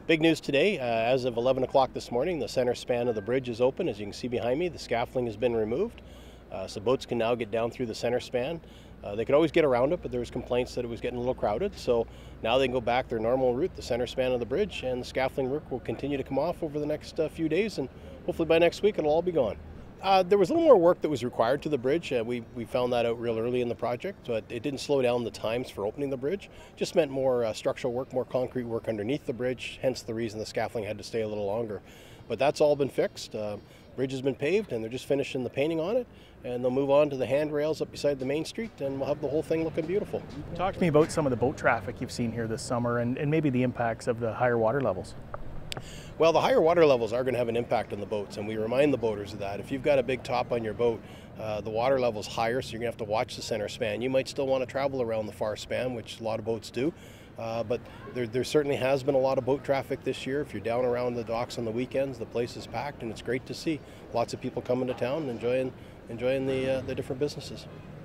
Big news today, as of 11 o'clock this morning, the center span of the bridge is open. As you can see behind me, the scaffolding has been removed. So boats can now get down through the center span. They could always get around it, but there was complaints that it was getting a little crowded. So now they can go back their normal route, the center span of the bridge, and the scaffolding work will continue to come off over the next few days, and hopefully by next week it'll all be gone. There was a little more work that was required to the bridge. We found that out real early in the project, but it didn't slow down the times for opening the bridge. Just meant more structural work, more concrete work underneath the bridge, hence the reason the scaffolding had to stay a little longer. But that's all been fixed. Bridge has been paved and they're just finishing the painting on it, and they'll move on to the handrails up beside the main street, and we'll have the whole thing looking beautiful. Talk to me about some of the boat traffic you've seen here this summer and maybe the impacts of the higher water levels. Well, the higher water levels are going to have an impact on the boats, and we remind the boaters of that. If you've got a big top on your boat, the water level's higher, so you're going to have to watch the center span. You might still want to travel around the far span, which a lot of boats do, but there certainly has been a lot of boat traffic this year. If you're down around the docks on the weekends, the place is packed, and it's great to see lots of people coming to town and enjoying the different businesses.